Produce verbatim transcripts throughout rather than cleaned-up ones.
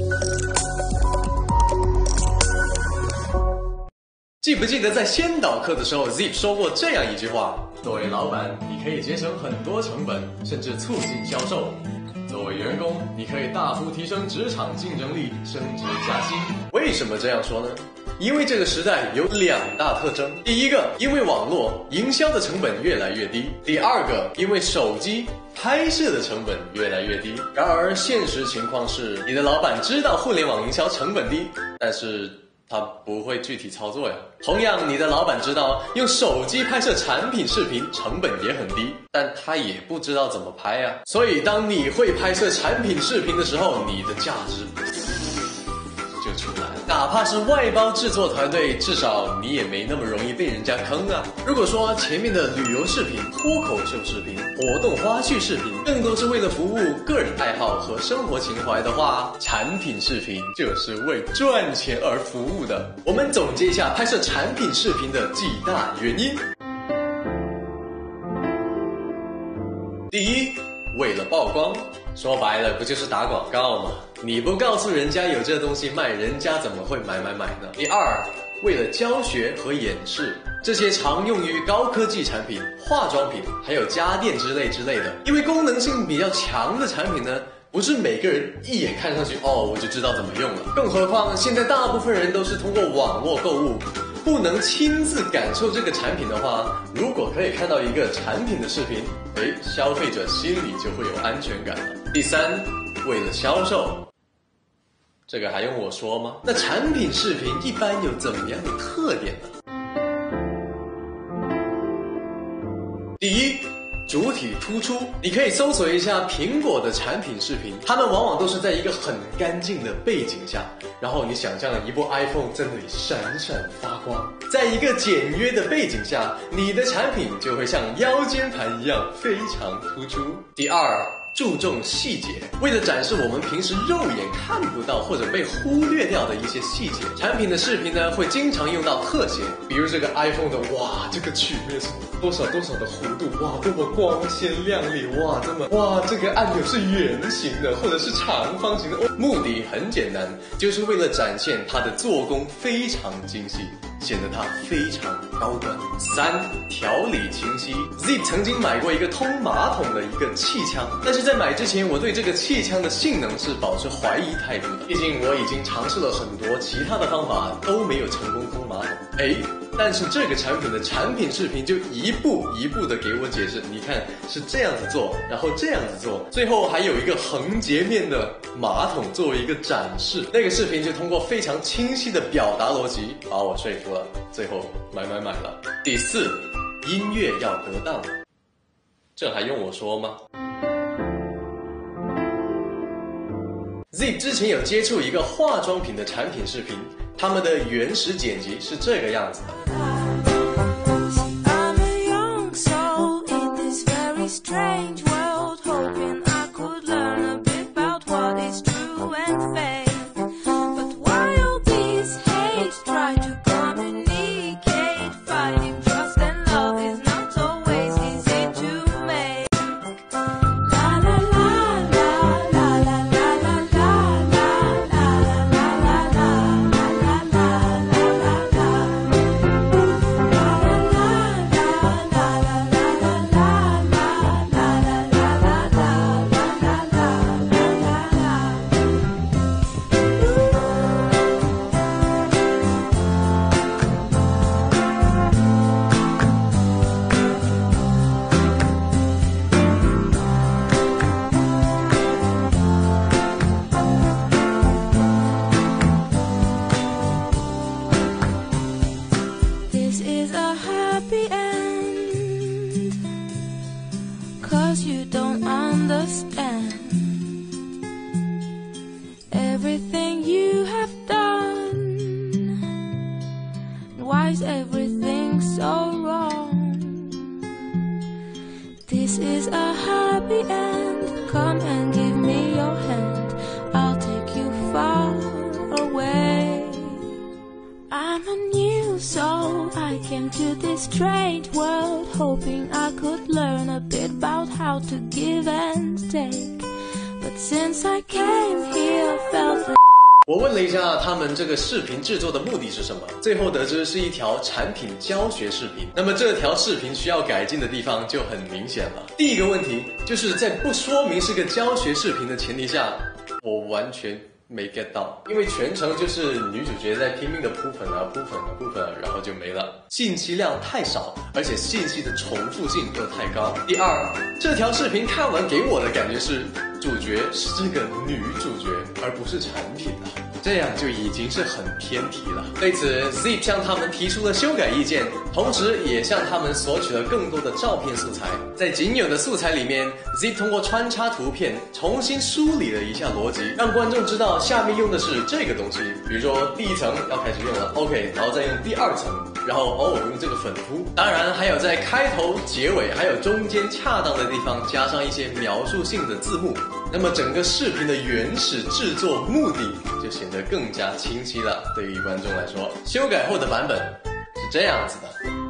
记不记得在先导课的时候 ，Zip 说过这样一句话：作为老板，你可以节省很多成本，甚至促进销售；作为员工，你可以大幅提升职场竞争力，升职加薪。为什么这样说呢？因为这个时代有两大特征：第一个，因为网络营销的成本越来越低；第二个，因为手机拍摄的成本越来越低。然而，现实情况是，你的老板知道互联网营销成本低，但是他不会具体操作呀。同样，你的老板知道用手机拍摄产品视频成本也很低，但他也不知道怎么拍呀。所以，当你会拍摄产品视频的时候，你的价值就出来了。哪怕是外包制作团队，至少你也没那么容易被人家坑啊。如果说前面的旅游视频、脱口秀视频、活动花絮视频更多是为了服务个人爱好和生活情怀的话，产品视频就是为赚钱而服务的。我们总结一下拍摄产品视频的几大原因。第一，为了曝光，说白了不就是打广告吗？你不告诉人家有这东西卖，人家怎么会买买买呢？第二，为了教学和演示，这些常用于高科技产品、化妆品还有家电之类之类的。因为功能性比较强的产品呢，不是每个人一眼看上去哦我就知道怎么用了。更何况现在大部分人都是通过网络购物，不能亲自感受这个产品的话，如果可以看到一个产品的视频，诶，消费者心里就会有安全感了。第三，为了销售，这个还用我说吗？那产品视频一般有怎么样的特点呢？第一，主体突出。你可以搜索一下苹果的产品视频，他们往往都是在一个很干净的背景下，然后你想象一部 iPhone 在那里闪闪发光，在一个简约的背景下，你的产品就会像腰间盘一样非常突出。第二，注重细节。为了展示我们平时肉眼看不到或者被忽略掉的一些细节，产品的视频呢会经常用到特写，比如这个 iPhone 的哇这个曲面是多少多少的弧度，哇多么光鲜亮丽，哇这么哇这个按钮是圆形的或者是长方形的、哦、目的很简单，就是为了展现它的做工非常精细，显得它非常高端。三，条理清晰。 Zip 曾经买过一个通马桶的一个气枪，但是在买之前我对这个气枪的性能是保持怀疑态度的，毕竟我已经尝试了很多其他的方法都没有成功通马桶。诶，但是这个产品的产品视频就一步一步的给我解释，你看是这样子做，然后这样子做，最后还有一个横截面的马桶作为一个展示。那个视频就通过非常清晰的表达逻辑把我说服了，最后买买买了。第四，音乐要得当，这还用我说吗？ Zip 之前有接触一个化妆品的产品视频，他们的原始剪辑是这个样子的。 Everything you have done, why is everything so wrong? This is a happy end, come and give me your hand, I'll take you far away. I'm a new soul, I came to this strange world, hoping I could learn a bit about how to give and take. But since I came here, I felt 我问了一下他们这个视频制作的目的是什么，最后得知是一条产品教学视频。那么这条视频需要改进的地方就很明显了。第一个问题就是在不说明是个教学视频的前提下，我完全没 get 到，因为全程就是女主角在拼命的铺粉啊铺粉啊铺粉啊，然后就没了，信息量太少，而且信息的重复性又太高。第二，这条视频看完给我的感觉是主角是这个女主角而不是产品啊，这样就已经是很偏题了。对此 Zip 向他们提出了修改意见，同时也向他们索取了更多的照片素材。在仅有的素材里面， Zip 通过穿插图片重新梳理了一下逻辑，让观众知道下面用的是这个东西，比如说第一层要开始用了 OK， 然后再用第二层，然后哦用这个粉扑。当然还有在开头结尾还有中间恰当的地方加上一些描述性的字幕，那么整个视频的原始制作目的就显得更加清晰了。对于观众来说，修改后的版本是这样子的。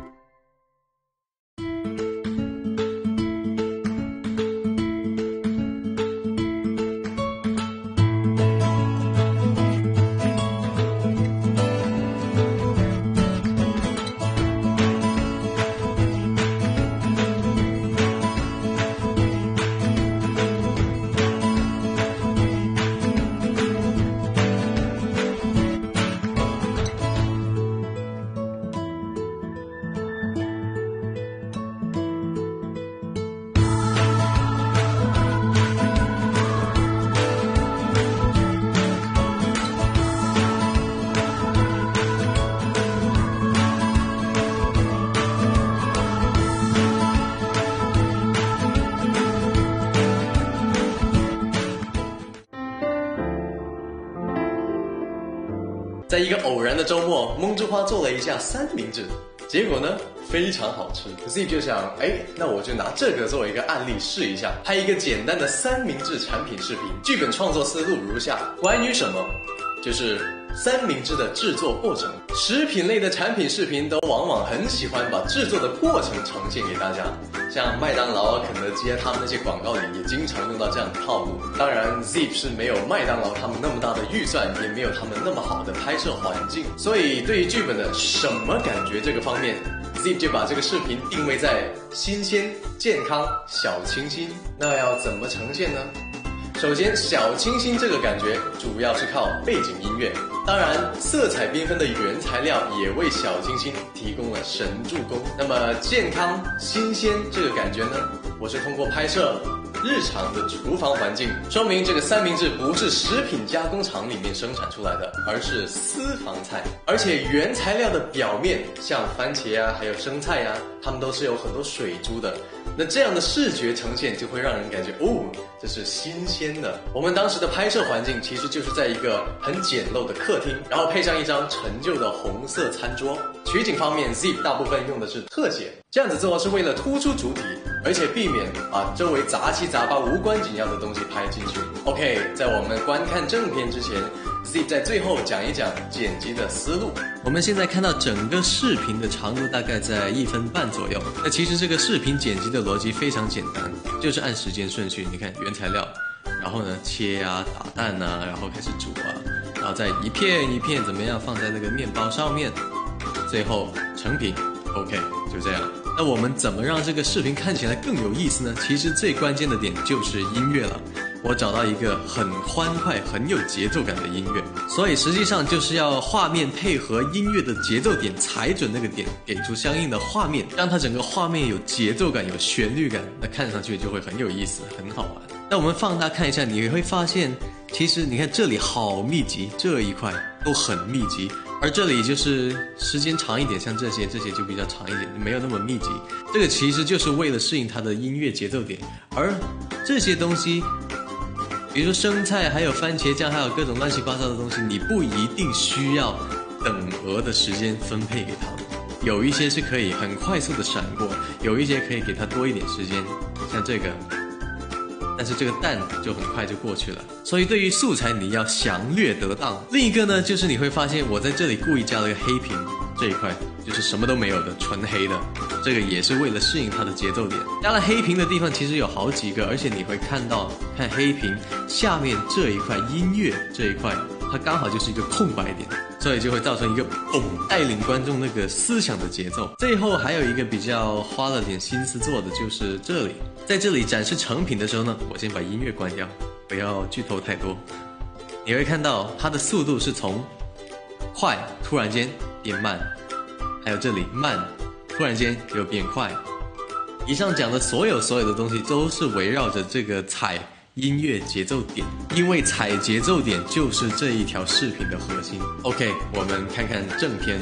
在一个偶然的周末，梦之花做了一下三明治，结果呢非常好吃。Zip 就想，哎，那我就拿这个作为一个案例试一下，拍一个简单的三明治产品视频。剧本创作思路如下：关于什么？就是三明治的制作过程。食品类的产品视频都往往很喜欢把制作的过程呈现给大家，像麦当劳啊、肯德基啊，他们那些广告里也经常用到这样的套路。当然 Zip 是没有麦当劳他们那么大的预算，也没有他们那么好的拍摄环境，所以对于剧本的什么感觉这个方面， Zip 就把这个视频定位在新鲜、健康、小清新。那要怎么呈现呢？首先，小清新这个感觉主要是靠背景音乐，当然色彩缤纷的原材料也为小清新提供了神助攻。那么健康新鲜这个感觉呢，我是通过拍摄日常的厨房环境，说明这个三明治不是食品加工厂里面生产出来的，而是私房菜。而且原材料的表面，像番茄啊还有生菜啊，它们都是有很多水珠的，那这样的视觉呈现就会让人感觉哦，这是新鲜的。我们当时的拍摄环境其实就是在一个很简陋的客厅，然后配上一张陈旧的红色餐桌。取景方面 Zip 大部分用的是特写，这样子做是为了突出主体，而且避免把周围杂七杂八无关紧要的东西拍进去。 OK， 在我们观看正片之前， Zip 在最后讲一讲剪辑的思路。 我们现在看到整个视频的长度大概在一分半左右。那其实这个视频剪辑的逻辑非常简单，就是按时间顺序。你看原材料，然后呢切啊、打蛋啊，然后开始煮啊，然后再一片一片怎么样放在那个面包上面，最后成品。 OK， 就这样。那我们怎么让这个视频看起来更有意思呢？其实最关键的点就是音乐了。我找到一个很欢快、很有节奏感的音乐，所以实际上就是要画面配合音乐的节奏点，踩准那个点，给出相应的画面，让它整个画面有节奏感、有旋律感，那看上去就会很有意思、很好玩。那我们放大看一下，你会发现，其实你看这里好密集，这一块都很密集。而这里就是时间长一点，像这些这些就比较长一点，没有那么密集。这个其实就是为了适应它的音乐节奏点。而这些东西，比如说生菜还有番茄酱还有各种乱七八糟的东西，你不一定需要等额的时间分配给它们，有一些是可以很快速的闪过，有一些可以给它多一点时间，像这个，但是这个蛋就很快就过去了。所以对于素材你要详略得当。另一个呢，就是你会发现我在这里故意加了一个黑屏，这一块就是什么都没有的纯黑的，这个也是为了适应它的节奏点。加了黑屏的地方其实有好几个，而且你会看到看黑屏下面这一块音乐这一块， 它刚好就是一个空白点，所以就会造成一个嘣，带领观众那个思想的节奏。最后还有一个比较花了点心思做的就是这里，在这里展示成品的时候呢，我先把音乐关掉，不要剧透太多。你会看到它的速度是从快突然间变慢，还有这里慢突然间又变快。以上讲的所有所有的东西都是围绕着这个踩音乐节奏点，因为踩节奏点就是这一条视频的核心。 OK， 我们看看正片。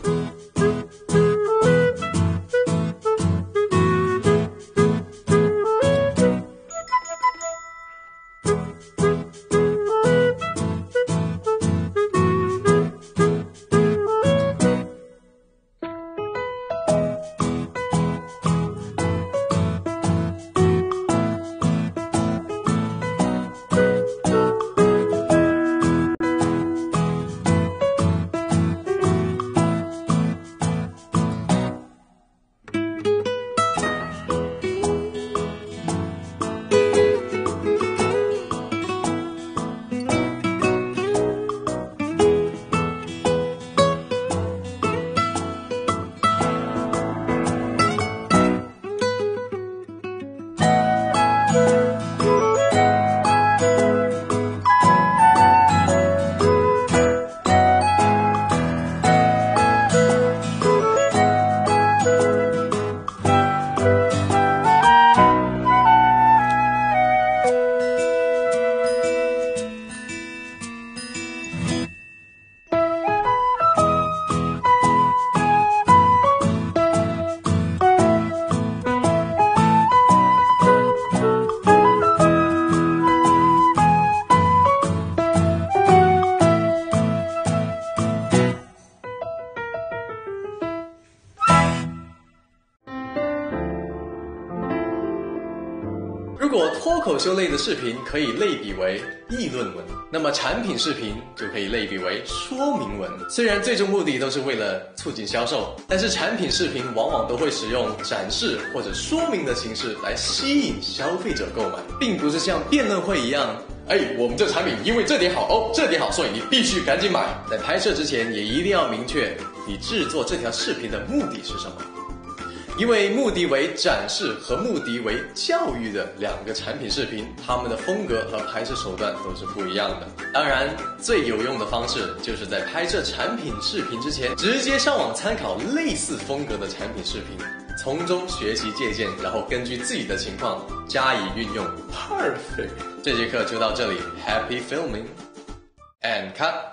如果脱口秀类的视频可以类比为议论文，那么产品视频就可以类比为说明文。虽然最终目的都是为了促进销售，但是产品视频往往都会使用展示或者说明的形式来吸引消费者购买，并不是像辩论会一样，哎，我们这产品因为这点好哦，这点好，所以你必须赶紧买。在拍摄之前也一定要明确你制作这条视频的目的是什么。因为目的为展示和目的为教育的两个产品视频，它们的风格和拍摄手段都是不一样的。当然，最有用的方式就是在拍摄产品视频之前，直接上网参考类似风格的产品视频，从中学习借鉴，然后根据自己的情况加以运用。Perfect！ 这节课就到这里 ，Happy filming and cut。